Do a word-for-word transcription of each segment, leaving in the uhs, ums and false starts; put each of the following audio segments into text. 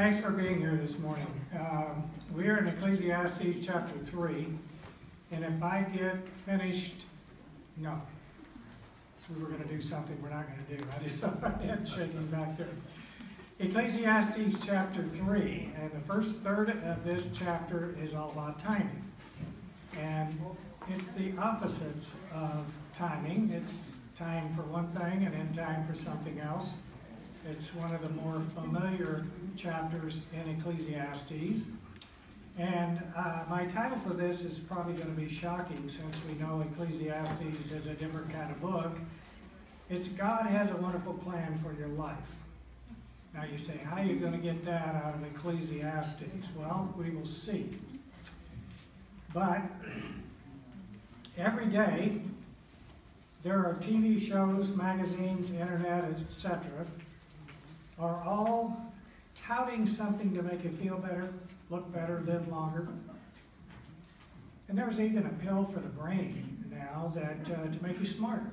Thanks for being here this morning. Um, we are in Ecclesiastes chapter three, and if I get finished, no, we were going to do something we're not going to do. I just saw my head shaking back there. Ecclesiastes chapter three, and the first third of this chapter is all about timing. And it's the opposites of timing. It's time for one thing and then time for something else. It's one of the more familiar chapters in Ecclesiastes. And uh, my title for this is probably going to be shocking since we know Ecclesiastes is a different kind of book. It's God has a wonderful plan for your life. Now you say, how are you going to get that out of Ecclesiastes? Well, we will see. But every day, there are T V shows, magazines, internet, et cetera, are all touting something to make you feel better, look better, live longer. And there's even a pill for the brain now that uh, to make you smarter,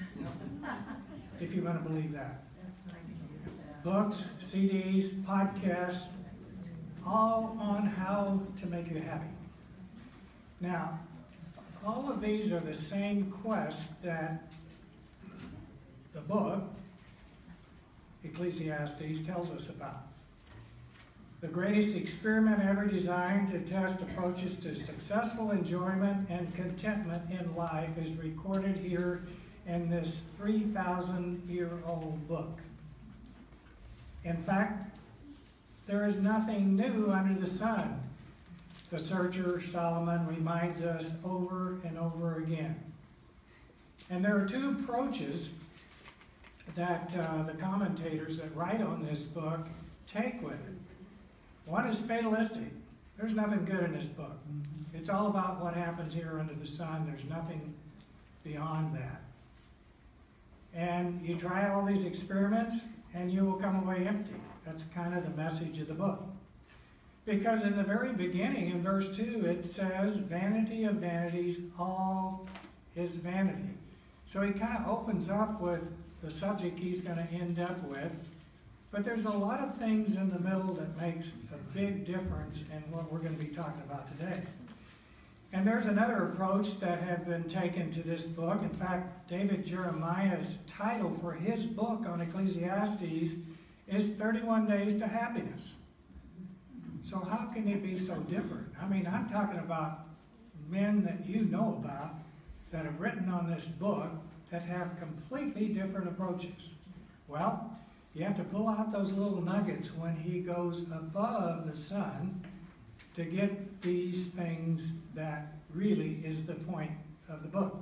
if you want to believe that. Books, C Ds, podcasts, all on how to make you happy. Now, all of these are the same quest that the book, Ecclesiastes, tells us about. The greatest experiment ever designed to test approaches to successful enjoyment and contentment in life is recorded here in this three thousand year old book. In fact, there is nothing new under the sun. The searcher, Solomon, reminds us over and over again. And there are two approaches that uh, the commentators that write on this book take with it. One is fatalistic. There's nothing good in this book. It's all about what happens here under the sun. There's nothing beyond that. And you try all these experiments, and you will come away empty. That's kind of the message of the book. Because in the very beginning, in verse two, it says, vanity of vanities, all is vanity. So he kind of opens up with the subject he's going to end up with. But there's a lot of things in the middle that makes a big difference in what we're going to be talking about today. And there's another approach that had been taken to this book. In fact, David Jeremiah's title for his book on Ecclesiastes is thirty-one Days to Happiness. So how can it be so different? I mean, I'm talking about men that you know about that have written on this book that have completely different approaches. Well, you have to pull out those little nuggets when he goes above the sun to get these things that really is the point of the book.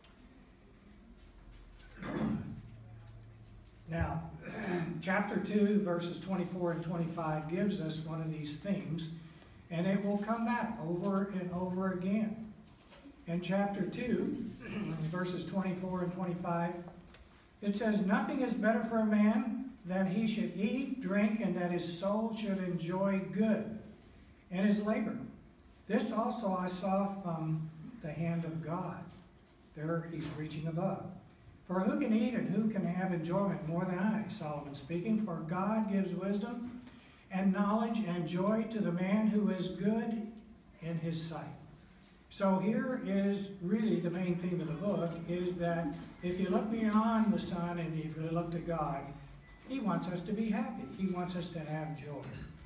Now, chapter two, verses twenty-four and twenty-five gives us one of these themes, and it will come back over and over again. In chapter two, verses twenty-four and twenty-five, it says, nothing is better for a man than he should eat, drink, and that his soul should enjoy good in his labor. This also I saw from the hand of God. There he's reaching above. For who can eat and who can have enjoyment more than I, Solomon speaking? For God gives wisdom and knowledge and joy to the man who is good in his sight. So here is really the main theme of the book, is that if you look beyond the sun and if you look to God, he wants us to be happy. He wants us to have joy.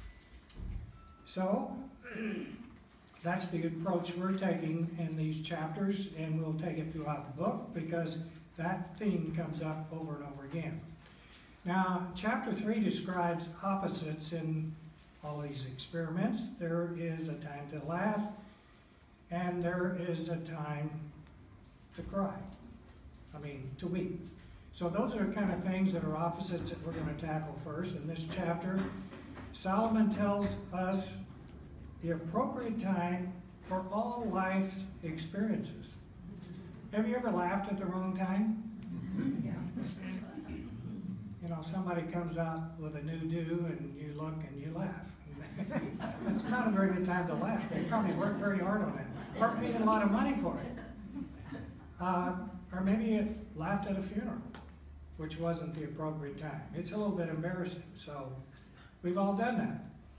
So that's the approach we're taking in these chapters, and we'll take it throughout the book because that theme comes up over and over again. Now, chapter three describes opposites in all these experiments. There is a time to laugh, and there is a time to cry. I mean, to weep. So those are kind of things that are opposites that we're going to tackle first. In this chapter, Solomon tells us the appropriate time for all life's experiences. Have you ever laughed at the wrong time? Yeah. You know, somebody comes out with a new do and you look and you laugh. It's not a very good time to laugh. They probably worked very hard on it, or paid a lot of money for it. Uh, or maybe you laughed at a funeral, which wasn't the appropriate time. It's a little bit embarrassing, so we've all done that.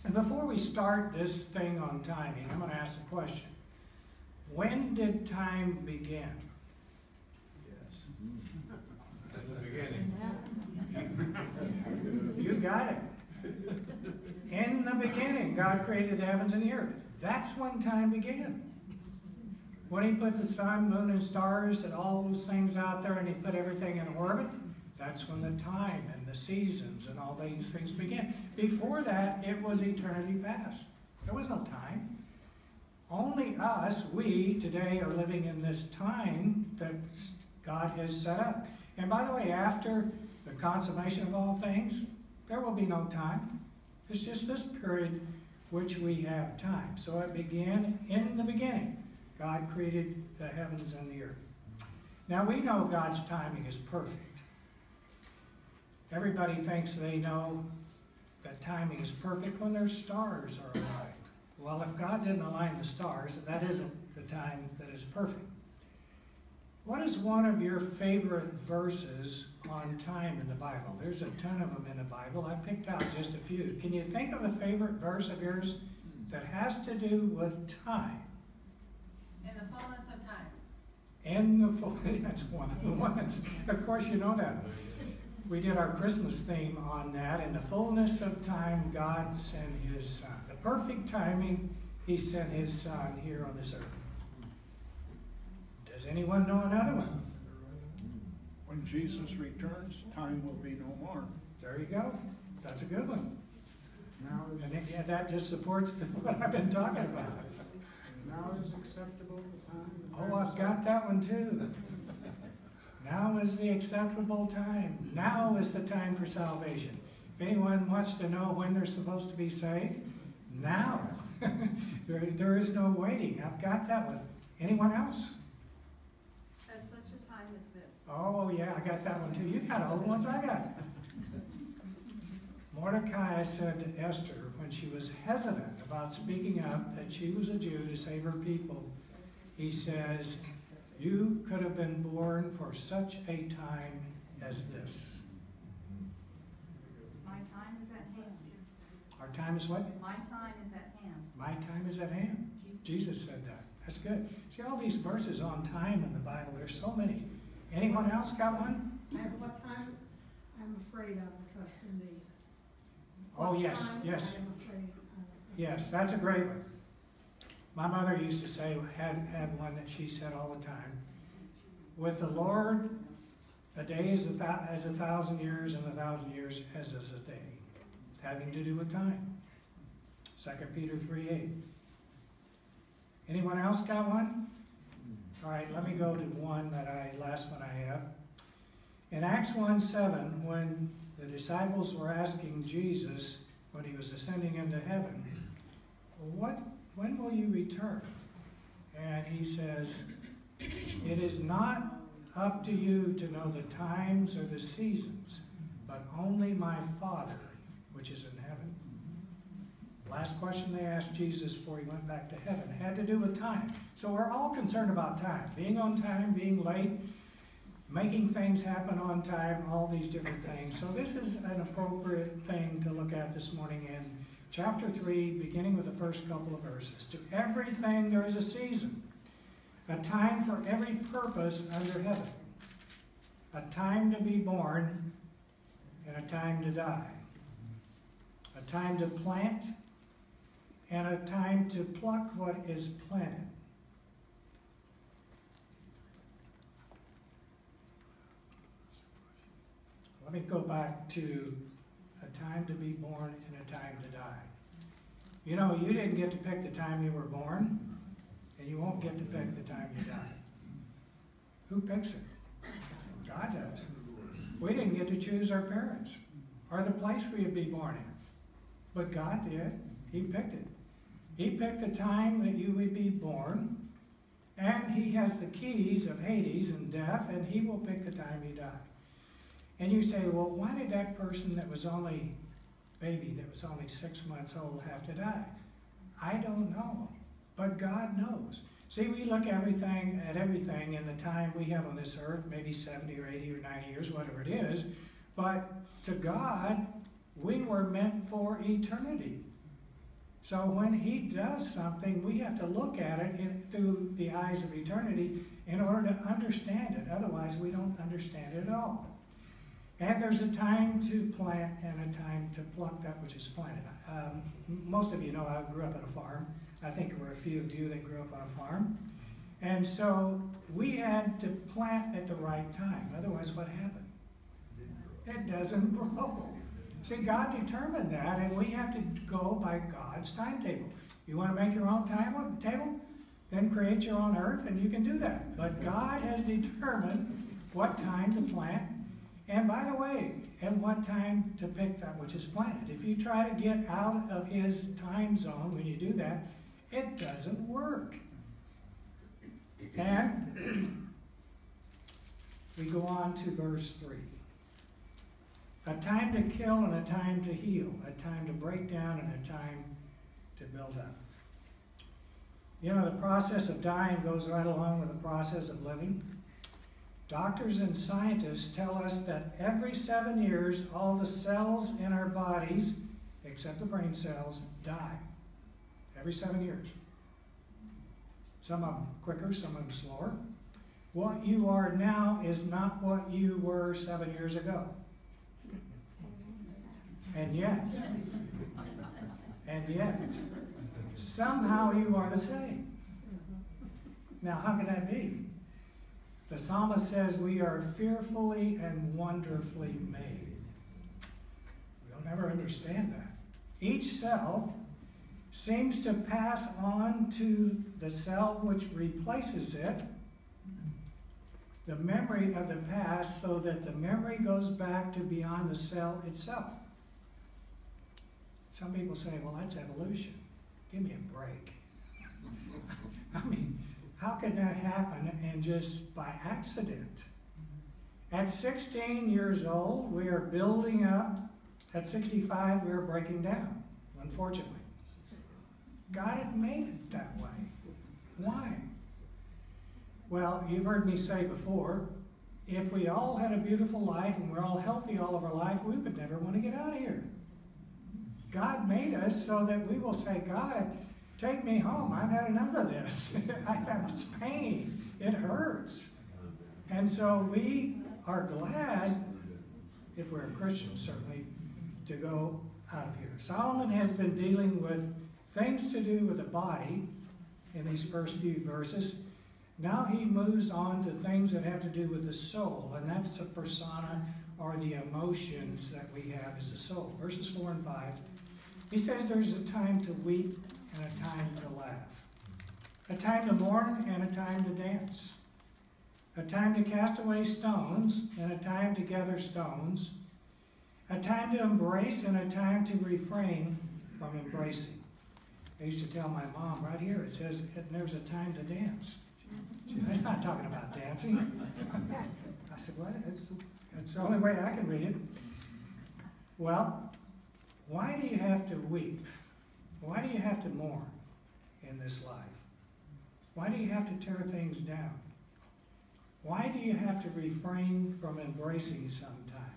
And before we start this thing on timing, I'm going to ask a question. When did time begin? At the beginning. You got it. In the beginning, God created the heavens and the earth. That's when time began. When he put the sun, moon, and stars and all those things out there and he put everything in orbit, that's when the time and the seasons and all these things began. Before that, it was eternity past. There was no time. Only us, we, today are living in this time that God has set up. And by the way, after the consummation of all things, there will be no time. It's just this period which we have time. So it began in the beginning. God created the heavens and the earth. Now we know God's timing is perfect. Everybody thinks they know that timing is perfect when their stars are aligned. Well, if God didn't align the stars, that isn't the time that is perfect. What is one of your favorite verses on time in the Bible? There's a ton of them in the Bible. I picked out just a few. Can you think of a favorite verse of yours that has to do with time? In the fullness of time. In the fullness, that's one of the ones. Of course, you know that. We did our Christmas theme on that. In the fullness of time, God sent his Son. The perfect timing, he sent his Son here on this earth. Does anyone know another one? When Jesus returns, time will be no more. There you go. That's a good one. Now is, And it, yeah, that just supports the, what I've been talking about. now is acceptable the time. the Oh, I've got that one too. Now is the acceptable time. Now is the time for salvation. If anyone wants to know when they're supposed to be saved, now. there, there is no waiting. I've got that one. Anyone else? At such a time as this. Oh, yeah, I got that one too. You got all the ones I got. Mordecai said to Esther when she was hesitant about speaking up that she was a Jew to save her people, he says, you could have been born for such a time as this. My time is at hand. Our time is what? My time is at hand. My time is at hand. Jesus said that. That's good. See all these verses on time in the Bible. There's so many. Anyone else got one? I have what time? I'm afraid I will trust in thee. Oh, What yes, time yes. I am afraid. I will- Yes, that's a great one. My mother used to say, had, had one that she said all the time. With the Lord, a day is a thou- as a thousand years, and a thousand years as is a day. Having to do with time. Second Peter three eight. Anyone else got one? All right, let me go to one that I, last one I have. In Acts one seven, when the disciples were asking Jesus, when he was ascending into heaven, what, when will you return? And he says, it is not up to you to know the times or the seasons, but only my Father, which is in heaven. Last question they asked Jesus before he went back to heaven had to do with time. So we're all concerned about time. Being on time, being late, making things happen on time, all these different things. So this is an appropriate thing to look at this morning in chapter three, beginning with the first couple of verses. To everything there is a season, a time for every purpose under heaven, a time to be born and a time to die, a time to plant and a time to pluck what is planted. Let me go back to a time to be born and a time to die. You know, you didn't get to pick the time you were born, and you won't get to pick the time you die. Who picks it? God does. We didn't get to choose our parents or the place we'd be born in, but God did. He picked it. He picked the time that you would be born, and he has the keys of Hades and death, and he will pick the time you die. And you say, well, why did that person that was only, baby that was only six months old have to die? I don't know, but God knows. See, we look everything at everything in the time we have on this earth, maybe seventy or eighty or ninety years, whatever it is, but to God, we were meant for eternity. So when he does something, we have to look at it in, through the eyes of eternity in order to understand it. Otherwise, we don't understand it at all. And there's a time to plant and a time to pluck that which is planted. Um, most of you know I grew up on a farm. I think there were a few of you that grew up on a farm. And so we had to plant at the right time. Otherwise, what happened? It doesn't grow. See, God determined that, and we have to go by God's timetable. You want to make your own time table? Then create your own earth, and you can do that. But God has determined what time to plant, and by the way, and what time to pick that which is planted. If you try to get out of His time zone when you do that, it doesn't work. And we go on to verse three. A time to kill and a time to heal, a time to break down and a time to build up. You know, the process of dying goes right along with the process of living. Doctors and scientists tell us that every seven years, all the cells in our bodies, except the brain cells, die. Every seven years. Some of them quicker, some of them slower. What you are now is not what you were seven years ago. And yet, and yet, somehow you are the same. Now, how can that be? The psalmist says we are fearfully and wonderfully made. We'll never understand that. Each cell seems to pass on to the cell which replaces it the memory of the past, so that the memory goes back to beyond the cell itself. Some people say, well, that's evolution. Give me a break. I mean, how could that happen and just by accident? At sixteen years old, we are building up. At sixty-five, we are breaking down, unfortunately. God had made it that way. Why? Well, you've heard me say before, if we all had a beautiful life and we're all healthy all of our life, we would never want to get out of here. God made us so that we will say, God, take me home. I've had enough of this. I have this pain. It hurts. And so we are glad, if we're a Christian certainly, to go out of here. Solomon has been dealing with things to do with the body in these first few verses. Now he moves on to things that have to do with the soul, and that's the persona or the emotions that we have as the soul. Verses four and five. He says there's a time to weep and a time to laugh, a time to mourn and a time to dance, a time to cast away stones and a time to gather stones, a time to embrace and a time to refrain from embracing. I used to tell my mom right here, it says there's a time to dance. She said, it's not talking about dancing. I said, well, it's, it's the only way I can read it. Well, why do you have to weep? Why do you have to mourn in this life? Why do you have to tear things down? Why do you have to refrain from embracing sometime?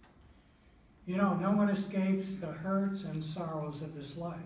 You know, no one escapes the hurts and sorrows of this life.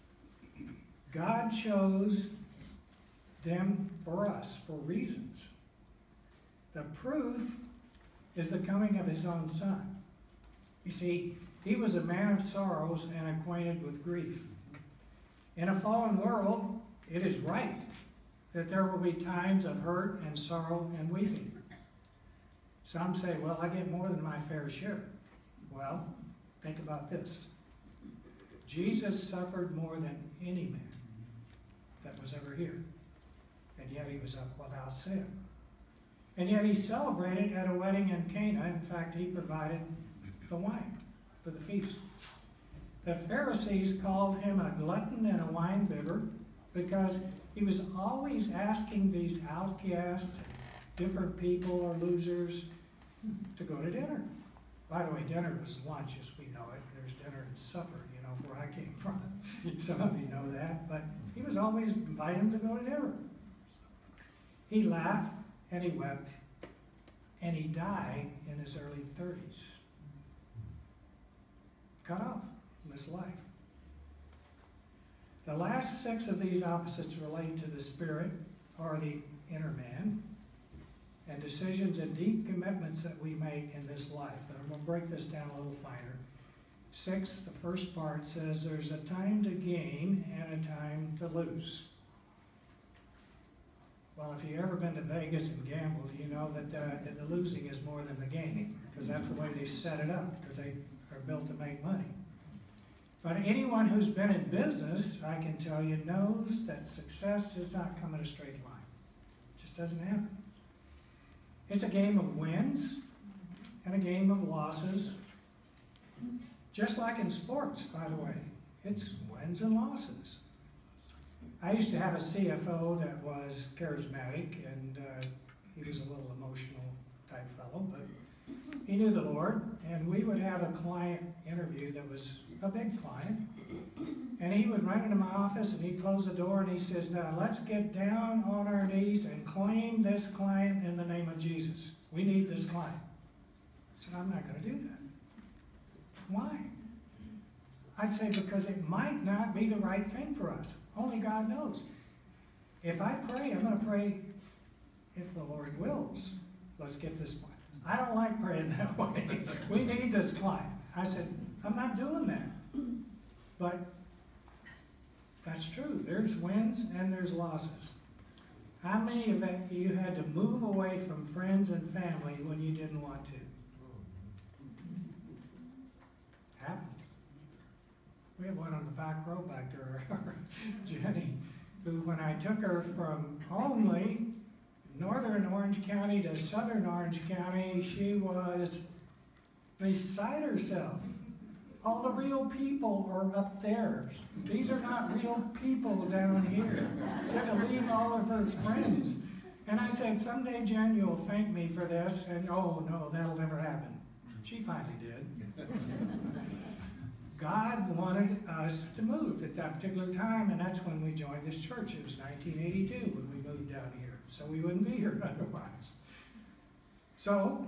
God chose them for us for reasons. The proof is the coming of His own Son. You see, He was a man of sorrows and acquainted with grief. In a fallen world, it is right that there will be times of hurt and sorrow and weeping. Some say, well, I get more than my fair share. Well, think about this. Jesus suffered more than any man that was ever here. And yet He was up without sin. And yet He celebrated at a wedding in Cana. In fact, He provided the wine for the feast. The Pharisees called Him a glutton and a wine bibber because He was always asking these outcasts, different people or losers, to go to dinner. By the way, dinner was lunch as we know it. There's dinner and supper, you know, where I came from. Some of you know that. But He was always inviting them to go to dinner. He laughed and He wept, and He died in His early thirties. Cut off from this life. The last six of these opposites relate to the spirit, or the inner man, and decisions and deep commitments that we make in this life. And I'm going to break this down a little finer. Six, the first part says there's a time to gain and a time to lose. Well, if you've ever been to Vegas and gambled, you know that uh, the losing is more than the gaining, because that's the way they set it up, because they are built to make money. But anyone who's been in business, I can tell you, knows that success does not come in a straight line. It just doesn't happen. It's a game of wins and a game of losses. Just like in sports, by the way. It's wins and losses. I used to have a C F O that was charismatic, and uh, he was a little emotional type fellow, but he knew the Lord, and we would have a client interview that was a big client, and he would run into my office, and he'd close the door, and he says, now let's get down on our knees and claim this client in the name of Jesus. We need this client. I said, I'm not going to do that. Why? I'd say because it might not be the right thing for us. Only God knows. If I pray, I'm going to pray if the Lord wills. Let's get this one. I don't like praying that way. We need this client. I said, I'm not doing that. But that's true. There's wins and there's losses. How many of you had to move away from friends and family when you didn't want to? Happened. We have one on the back row back there, Jenny, who when I took her from only northern Orange County to southern Orange County, she was beside herself. All the real people are up there. These are not real people down here. She had to leave all of her friends. And I said, someday, Jen, you'll thank me for this. And oh, no, that'll never happen. She finally did. God wanted us to move at that particular time, and that's when we joined this church. It was nineteen eighty-two when we moved down here, so we wouldn't be here otherwise. So,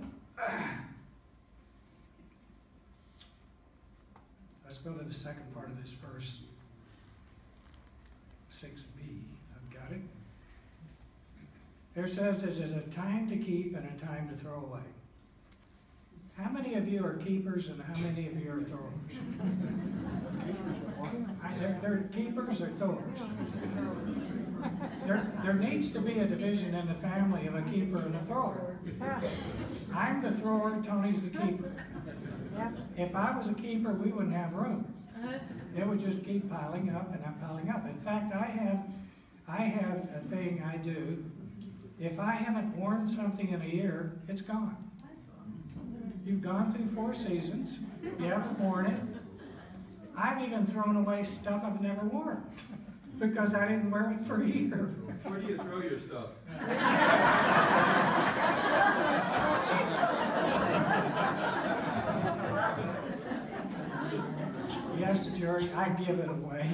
let's go to the second part of this verse, six b. I've got it. There says there's a time to keep and a time to throw away. How many of you are keepers and how many of you are throwers? I, they're, they're keepers or throwers. There, there needs to be a division in the family of a keeper and a thrower. I'm the thrower, Tony's the keeper. If I was a keeper, we wouldn't have room. It would just keep piling up and up, piling up. In fact, I have, I have a thing I do. If I haven't worn something in a year, it's gone. You've gone through four seasons. You haven't worn it. I've even thrown away stuff I've never worn because I didn't wear it for a year. Where do you throw your stuff? Yes, Jerry, I give it away.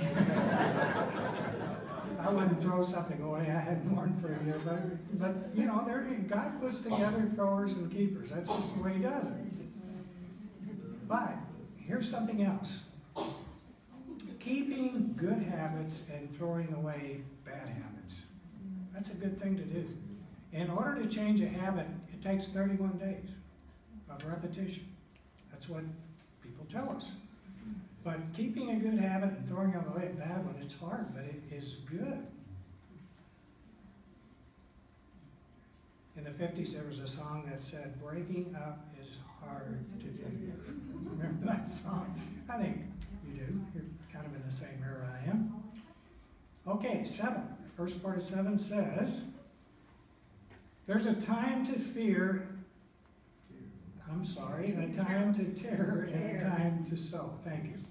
I wouldn't throw something away I hadn't worn for a year, but, but you know, there, God puts together throwers and keepers. That's just the way He does it. But here's something else. Keeping good habits and throwing away bad habits. That's a good thing to do. In order to change a habit, it takes thirty-one days of repetition. That's what people tell us. But keeping a good habit and throwing away a bad one, it's hard, but it is good. In the fifties, there was a song that said, breaking up is hard to do. Remember that song? I think you do. You're kind of in the same era I am. Okay, seven. The first part of seven says, there's a time to fear, I'm sorry, a time to tear and a time to sow. Thank you.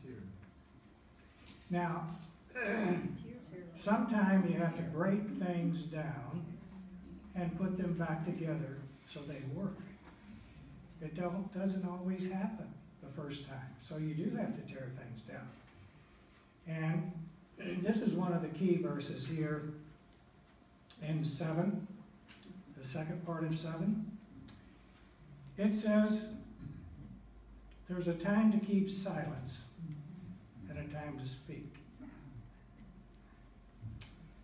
Now, sometime you have to break things down and put them back together so they work. It don't, doesn't always happen the first time, so you do have to tear things down. And this is one of the key verses here in seven, the second part of seven. It says, there's a time to keep silence and a time to speak.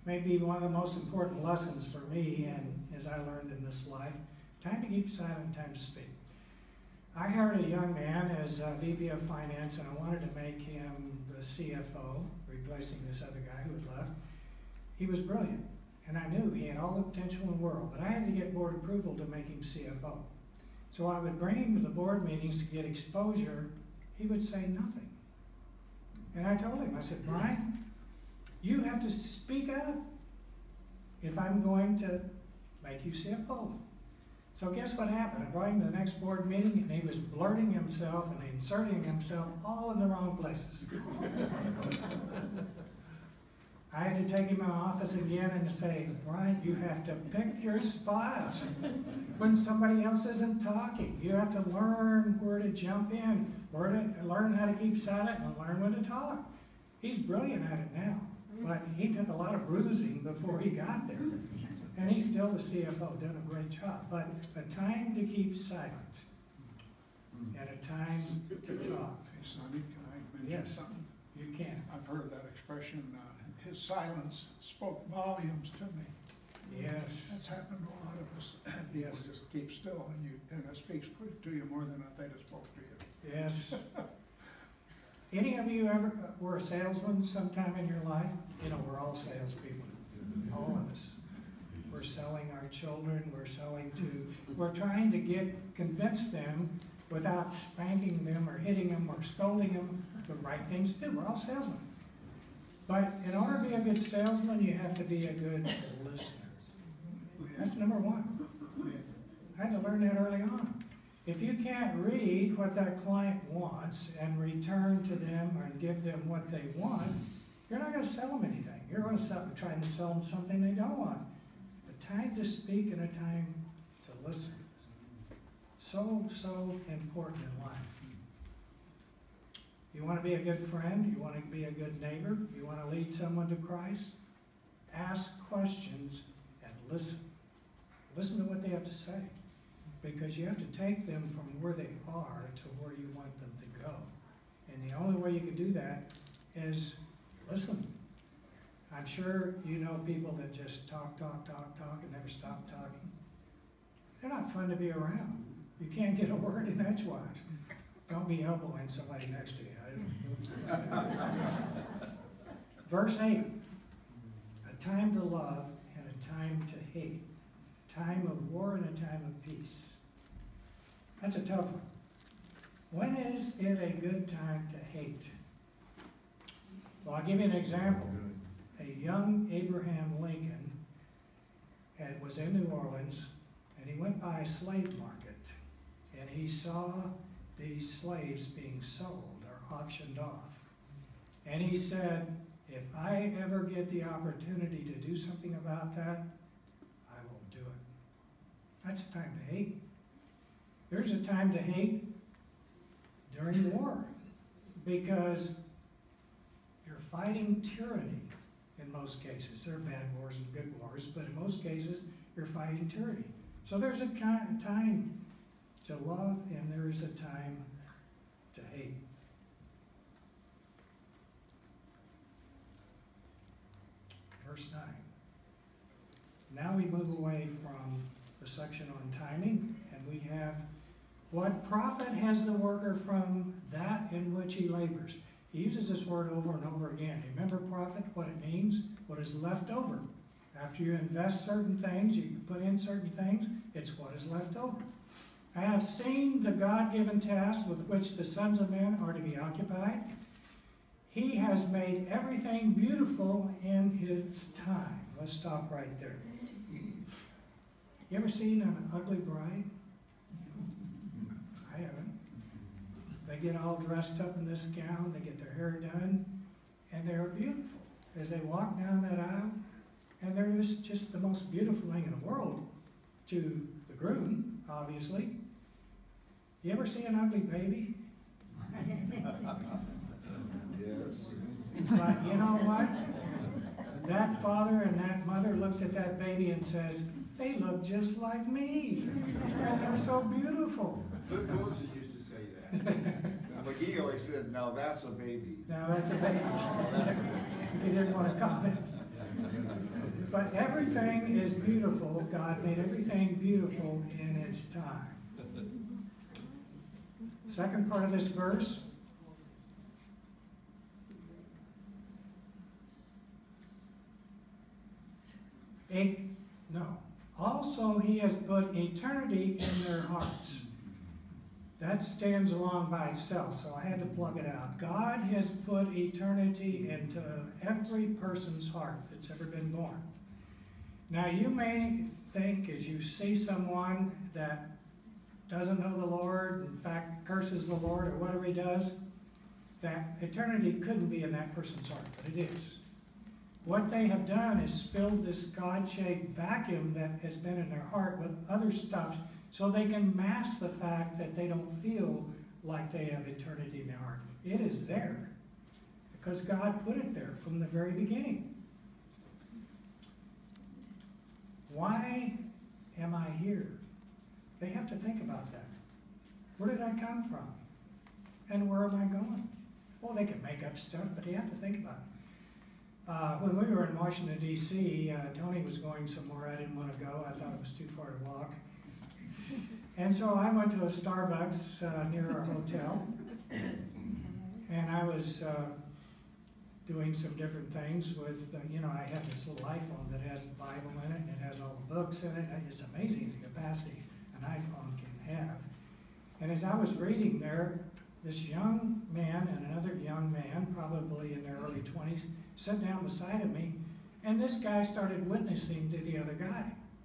may be one of the most important lessons for me and as I learned in this life. Time to keep silent, time to speak. I hired a young man as a V P of Finance, and I wanted to make him the C F O, replacing this other guy who had left. He was brilliant, and I knew he had all the potential in the world, but I had to get board approval to make him C F O. So I would bring him to the board meetings to get exposure. He would say nothing. And I told him, I said, Brian, you have to speak up if I'm going to make you C F O. So guess what happened? I brought him to the next board meeting and he was blurting himself and inserting himself all in the wrong places. I had to take him in my office again and say, Brian, you have to pick your spots when somebody else isn't talking. You have to learn where to jump in, where to learn how to keep silent and learn when to talk. He's brilliant at it now, but he took a lot of bruising before he got there. And he's still the C F O, done a great job. But a time to keep silent and a time to talk. Hey, Sonny, can I mention Yes. something? You can. I've heard that expression, uh, his silence spoke volumes to me. Yes. That's happened to a lot of us. People Yes. just keep still and you, and it speaks to you more than if they'd have spoke to you. Yes. Any of you ever uh, were a salesman sometime in your life? You know, we're all salespeople, all of us. We're selling our children, we're selling to, we're trying to get, convince them without spanking them or hitting them or scolding them, the right things to do. We're all salesmen. But in order to be a good salesman, you have to be a good listener. That's number one. I had to learn that early on. If you can't read what that client wants and return to them or give them what they want, you're not going to sell them anything. You're going to sell, trying to sell them something they don't want. A time to speak and a time to listen. So, so important in life. You want to be a good friend? You want to be a good neighbor? You want to lead someone to Christ? Ask questions and listen. Listen to what they have to say. Because you have to take them from where they are to where you want them to go. And the only way you can do that is listen. I'm sure you know people that just talk, talk, talk, talk, and never stop talking. They're not fun to be around. You can't get a word in edgewise. Don't be elbowing somebody next to you. Verse eight, a time to love and a time to hate. Time of war and a time of peace. That's a tough one. When is it a good time to hate? Well, I'll give you an example. A young Abraham Lincoln had, was in New Orleans, and he went by a slave market, and he saw these slaves being sold or auctioned off. And he said, if I ever get the opportunity to do something about that, I will do it. That's a time to hate. There's a time to hate during war because you're fighting tyranny in most cases. There are bad wars and good wars, but in most cases, you're fighting tyranny. So there's a time to love and there is a time to hate. Verse nine. Now we move away from the section on timing, and we have what profit has the worker from that in which he labors. He uses this word over and over again. Remember profit, what it means, what is left over. After you invest certain things, you put in certain things, it's what is left over. I have seen the God-given task with which the sons of men are to be occupied. He has made everything beautiful in his time. Let's stop right there. You ever seen an ugly bride? I haven't. They get all dressed up in this gown, they get their hair done, and they're beautiful as they walk down that aisle. And they're just, just the most beautiful thing in the world to the groom, obviously. You ever see an ugly baby? Yes. But you know what? That father and that mother looks at that baby and says, they look just like me. And they're so beautiful. Luke Wilson used to say that. Now, McGee always said, now that's a baby. Now that's a baby. If you didn't want to comment. But everything is beautiful. God made everything beautiful in its time. Second part of this verse. A, no. Also, he has put eternity in their hearts. That stands alone by itself, so I had to plug it out. God has put eternity into every person's heart that's ever been born. Now, you may think as you see someone that doesn't know the Lord, in fact, curses the Lord or whatever he does, that eternity couldn't be in that person's heart, but it is. What they have done is filled this God-shaped vacuum that has been in their heart with other stuff so they can mask the fact that they don't feel like they have eternity in their heart. It is there because God put it there from the very beginning. Why am I here? They have to think about that. Where did I come from? And where am I going? Well, they can make up stuff, but they have to think about it. Uh, when we were in Washington, D C, uh, Tony was going somewhere I didn't want to go. I thought it was too far to walk. And so I went to a Starbucks uh, near our hotel, and I was uh, doing some different things with, uh, you know, I have this little iPhone that has the Bible in it, and it has all the books in it. It's amazing the capacity an iPhone can have. And as I was reading there, this young man and another young man, probably in their early twenties, sat down beside of me, and this guy started witnessing to the other guy.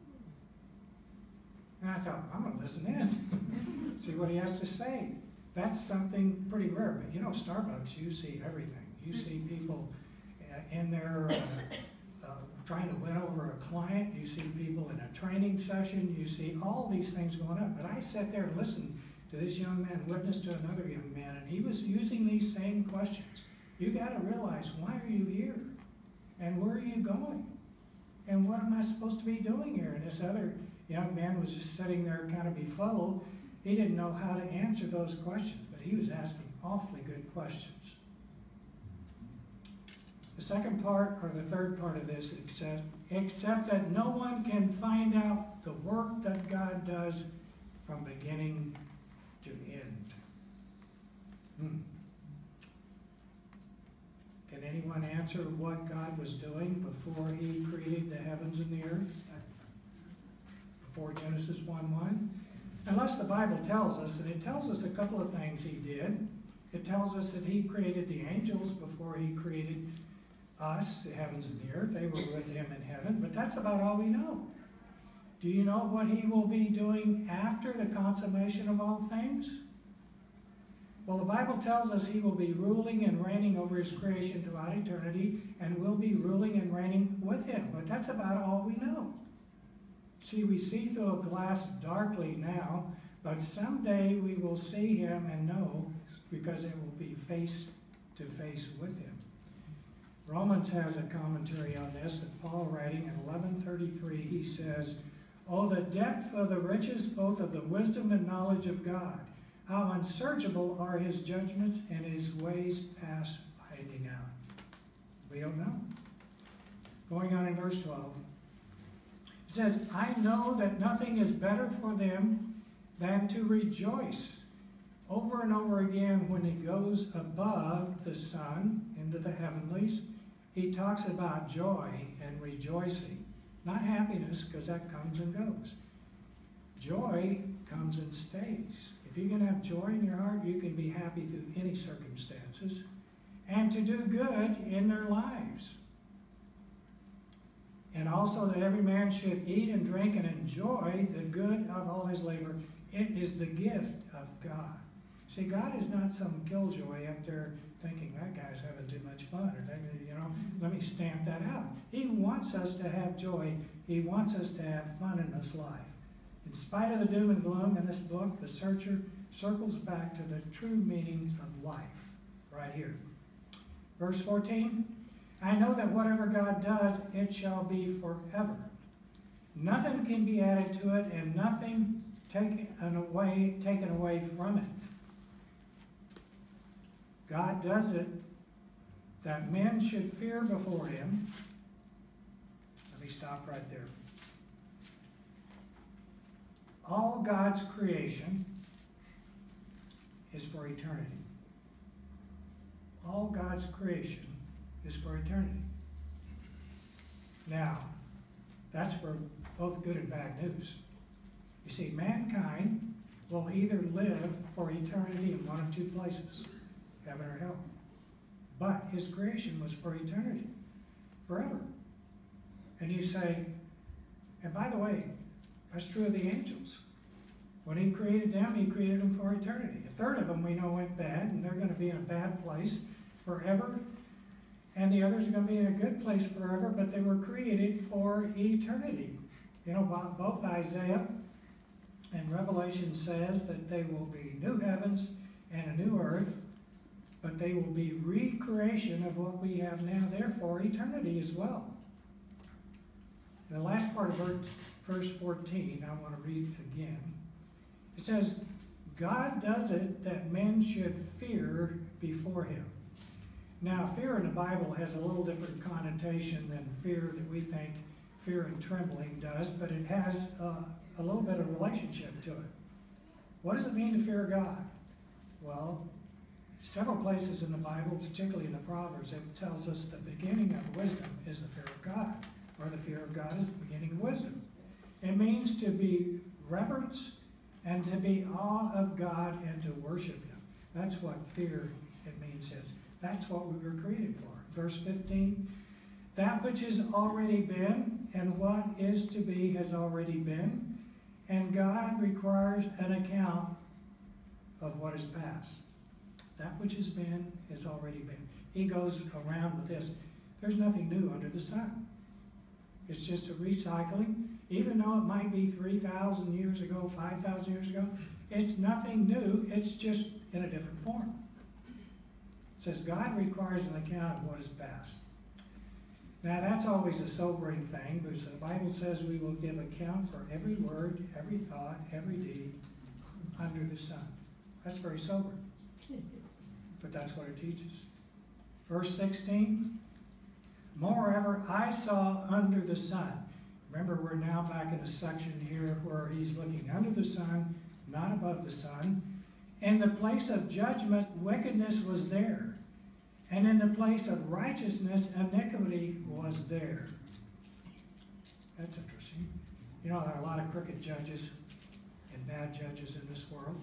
And I thought, I'm going to listen in, see what he has to say. That's something pretty rare. But you know, Starbucks, you see everything. You see people uh, in there uh, uh, trying to win over a client. You see people in a training session. You see all these things going on. But I sat there and listened to this young man witness to another young man, and he was using these same questions. You got to realize, why are you here? And where are you going? And what am I supposed to be doing here? And this other young man was just sitting there kind of befuddled. He didn't know how to answer those questions, but he was asking awfully good questions. The second part, or the third part of this, except, except that no one can find out the work that God does from beginning to end. Hmm. Can anyone answer what God was doing before he created the heavens and the earth? Before Genesis one one? Unless the Bible tells us, and it tells us a couple of things he did. It tells us that he created the angels before he created us, the heavens and the earth. They were with him in heaven, but that's about all we know. Do you know what he will be doing after the consummation of all things? Well, the Bible tells us he will be ruling and reigning over his creation throughout eternity, and will be ruling and reigning with him. But that's about all we know. See, we see through a glass darkly now, but someday we will see him and know, because it will be face to face with him. Romans has a commentary on this, that Paul writing in eleven thirty-three, he says, "Oh, the depth of the riches, both of the wisdom and knowledge of God. How unsearchable are his judgments and his ways past finding out." We don't know. Going on in verse twelve. It says, "I know that nothing is better for them than to rejoice." Over and over again, when he goes above the sun into the heavenlies, he talks about joy and rejoicing. Not happiness, because that comes and goes. Joy comes and stays. If you can have joy in your heart, you can be happy through any circumstances, and to do good in their lives. And also that every man should eat and drink and enjoy the good of all his labor. It is the gift of God. See, God is not some killjoy up there thinking, that guy's having too much fun, or, you know, let me stamp that out. He wants us to have joy. He wants us to have fun in this life. In spite of the doom and gloom in this book, the searcher circles back to the true meaning of life, right here. Verse fourteen, "I know that whatever God does, it shall be forever. Nothing can be added to it, and nothing taken away, taken away from it." God does it that men should fear before him. me stop right there. All God's creation is for eternity. All God's creation is for eternity. Now, that's for both good and bad news. You see, mankind will either live for eternity in one of two places, heaven or hell. But his creation was for eternity, forever. And you say, and by the way, that's true of the angels. When he created them, he created them for eternity. A third of them we know went bad, and they're going to be in a bad place forever. And the others are going to be in a good place forever, but they were created for eternity. You know, bo- both Isaiah and Revelation says that they will be new heavens and a new earth, but they will be recreation of what we have now, therefore eternity as well. In the last part of verse, verse fourteen, I want to read again. It says, God does it that men should fear before him. Now, fear in the Bible has a little different connotation than fear that we think fear and trembling does, but it has uh, a little bit of relationship to it. What does it mean to fear God? Well, several places in the Bible, particularly in the Proverbs, it tells us the beginning of wisdom is the fear of God, or the fear of God is the beginning of wisdom. It means to be reverence and to be awe of God and to worship him. That's what fear, it means, is. That's what we were created for. Verse fifteen, that which has already been and what is to be has already been, and God requires an account of what is past. That which has been has already been. He goes around with this. There's nothing new under the sun. It's just a recycling. Even though it might be three thousand years ago, five thousand years ago, it's nothing new. It's just in a different form. It says God requires an account of what is past. Now that's always a sobering thing, because the Bible says we will give account for every word, every thought, every deed under the sun. That's very sobering. But that's what it teaches. Verse sixteen, moreover, I saw under the sun. Remember, we're now back in a section here where he's looking under the sun, not above the sun. In the place of judgment, wickedness was there. And in the place of righteousness, iniquity was there. That's interesting. You know, there are a lot of crooked judges and bad judges in this world.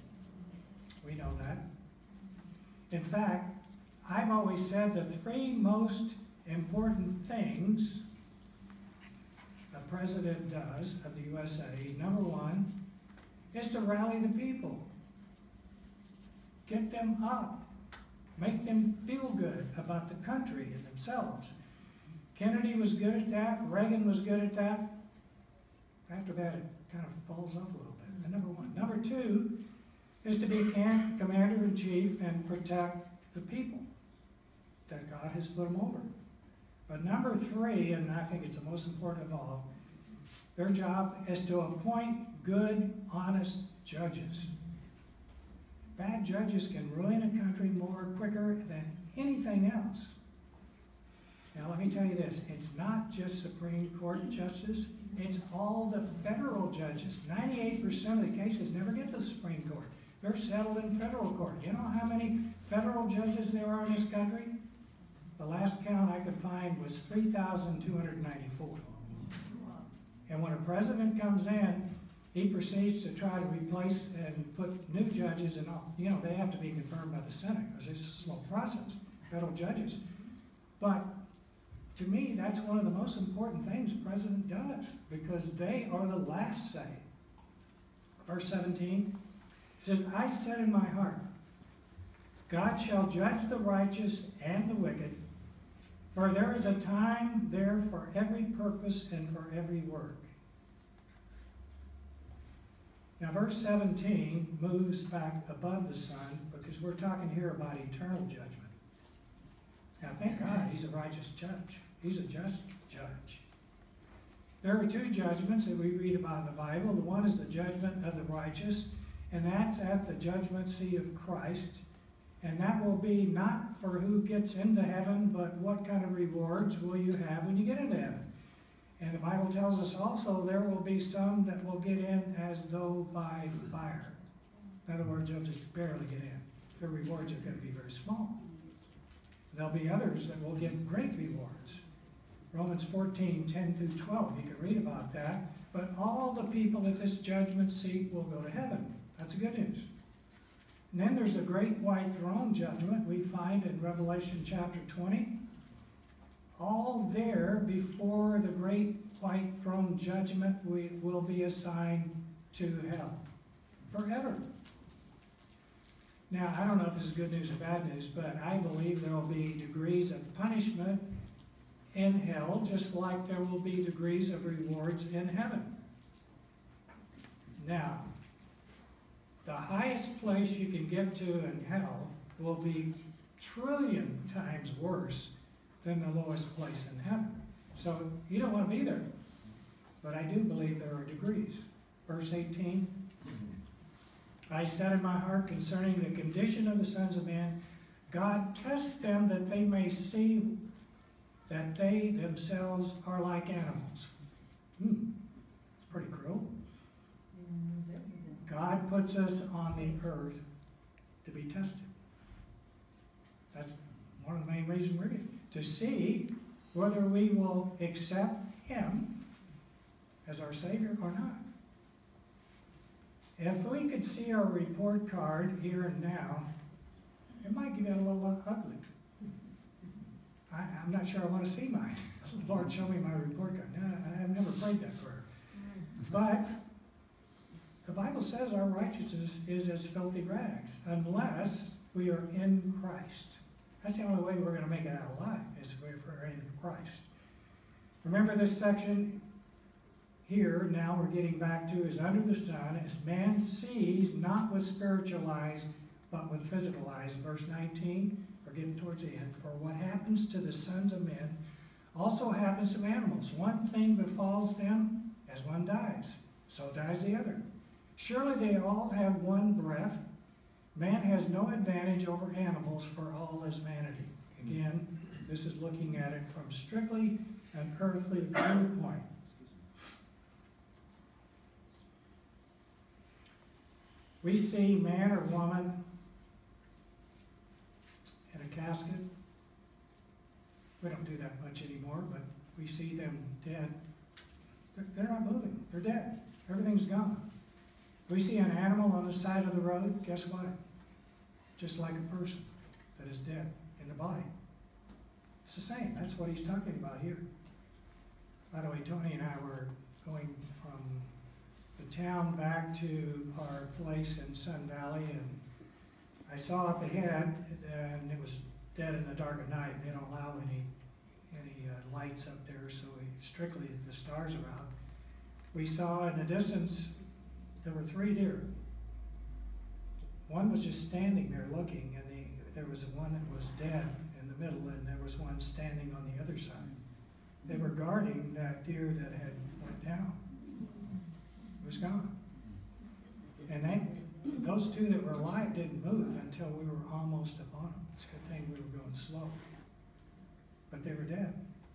We know that. In fact, I've always said the three most important things a president does of the U S A, number one, is to rally the people. Get them up. Make them feel good about the country and themselves. Kennedy was good at that. Reagan was good at that. After that, it kind of falls off a little bit. And number one. Number two is to be commander-in-chief and protect the people that God has put them over. But number three, and I think it's the most important of all, their job is to appoint good, honest judges. Bad judges can ruin a country more quicker than anything else. Now let me tell you this, it's not just Supreme Court justice, it's all the federal judges. ninety-eight percent of the cases never get to the Supreme Court. They're settled in federal court. You know how many federal judges there are in this country? The last count I could find was three thousand two hundred ninety-four. And when a president comes in, he proceeds to try to replace and put new judges and all. You know, they have to be confirmed by the Senate because it's a slow process, federal judges. But to me, that's one of the most important things the president does because they are the last say. Verse seventeen says, I said in my heart, God shall judge the righteous and the wicked, for there is a time there for every purpose and for every work. Now, verse seventeen moves back above the sun because we're talking here about eternal judgment. Now, thank God he's a righteous judge. He's a just judge. There are two judgments that we read about in the Bible. The one is the judgment of the righteous, and that's at the judgment seat of Christ. And that will be not for who gets into heaven, but what kind of rewards will you have when you get into heaven. And the Bible tells us also there will be some that will get in as though by fire. In other words, they'll just barely get in. Their rewards are going to be very small. There'll be others that will get great rewards. Romans fourteen, ten through twelve, you can read about that. But all the people at this judgment seat will go to heaven. That's the good news. And then there's the great white throne judgment we find in Revelation chapter twenty. All there before the great white throne judgment we will be assigned to hell forever. Now, I don't know if this is good news or bad news, but I believe there will be degrees of punishment in hell, just like there will be degrees of rewards in heaven. Now, the highest place you can get to in hell will be trillion times worse than the lowest place in heaven. So you don't want to be there. But I do believe there are degrees. Verse eighteen, I said in my heart concerning the condition of the sons of men, God tests them that they may see that they themselves are like animals. Hmm, it's pretty cruel. God puts us on the earth to be tested. That's one of the main reasons we're here. To see whether we will accept Him as our Savior or not. If we could see our report card here and now, it might get a little ugly. I, I'm not sure I want to see mine. Lord, show me my report card. No, I've never prayed that prayer. But the Bible says our righteousness is as filthy rags, unless we are in Christ. That's the only way we're going to make it out alive, is if we're in Christ. Remember this section here, now we're getting back to, is under the sun, as man sees, not with spiritual eyes, but with physical eyes. Verse nineteen, we're getting towards the end. For what happens to the sons of men also happens to animals. One thing befalls them as one dies, so dies the other. Surely they all have one breath. Man has no advantage over animals, for all is vanity. Again, this is looking at it from strictly an earthly viewpoint. We see man or woman in a casket. We don't do that much anymore, but we see them dead. They're not moving. They're dead. Everything's gone. We see an animal on the side of the road. Guess what? Just like a person that is dead in the body. It's the same. That's what he's talking about here. By the way, Tony and I were going from the town back to our place in Sun Valley, and I saw up ahead, and it was dead in the dark of night. They don't allow any any uh, lights up there, so we, strictly the stars are out. We saw in the distance there were three deer. One was just standing there looking, and the, there was one that was dead in the middle, and there was one standing on the other side. They were guarding that deer that had went down. It was gone. And they, those two that were alive didn't move until we were almost upon them. It's a good thing we were going slow. But they were dead.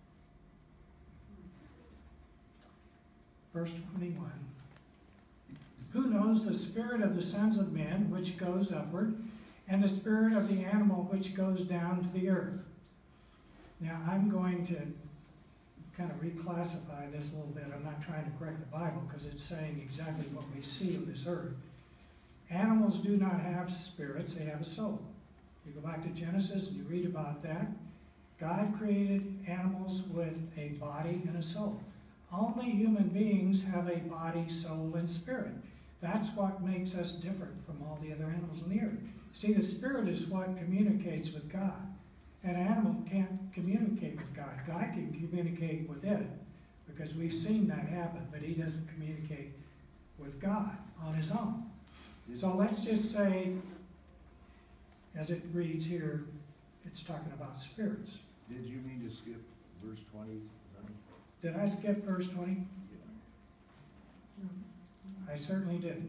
Verse twenty-one. Who knows the spirit of the sons of men which goes upward, and the spirit of the animal which goes down to the earth? Now I'm going to kind of reclassify this a little bit. I'm not trying to correct the Bible because it's saying exactly what we see on this earth. Animals do not have spirits, they have a soul. You go back to Genesis and you read about that. God created animals with a body and a soul. Only human beings have a body, soul, and spirit. That's what makes us different from all the other animals on the earth. See, the spirit is what communicates with God. An animal can't communicate with God. God can communicate with it because we've seen that happen, but he doesn't communicate with God on his own. So let's just say, as it reads here, it's talking about spirits. Did you mean to skip verse twenty? Did I skip verse twenty? I certainly didn't.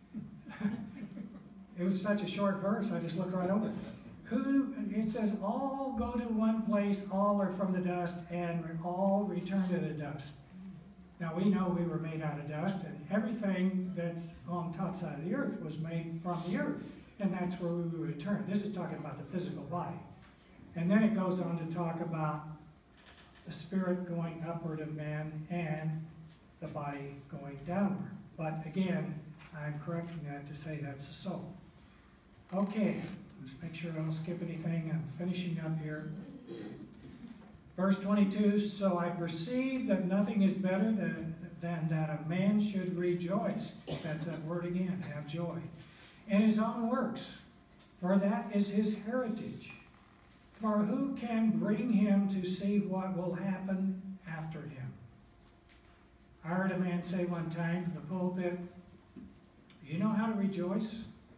It was such a short verse, I just looked right over it. Who, it says, all go to one place, all are from the dust, and all return to the dust. Now, we know we were made out of dust, and everything that's on top side of the earth was made from the earth, and that's where we will return. This is talking about the physical body. And then it goes on to talk about the spirit going upward of man and the body going downward. But again, I'm correcting that to say that's the soul. Okay, let's make sure I don't skip anything. I'm finishing up here. Verse twenty-two, so I perceive that nothing is better than, than that a man should rejoice. That's that word again, have joy. In his own works, for that is his heritage. For who can bring him to see what will happen after him? I heard a man say one time in the pulpit, you know how to rejoice?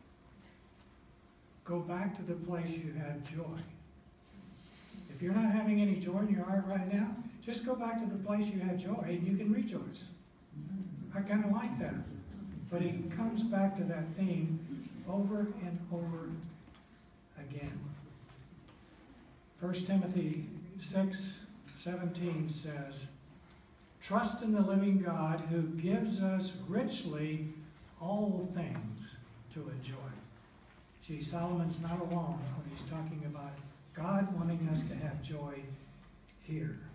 Go back to the place you had joy. If you're not having any joy in your heart right now, just go back to the place you had joy and you can rejoice. I kind of like that. But he comes back to that theme over and over again. First Timothy six seventeen says, trust in the living God who gives us richly all things to enjoy. See, Solomon's not alone when he's talking about God wanting us to have joy here.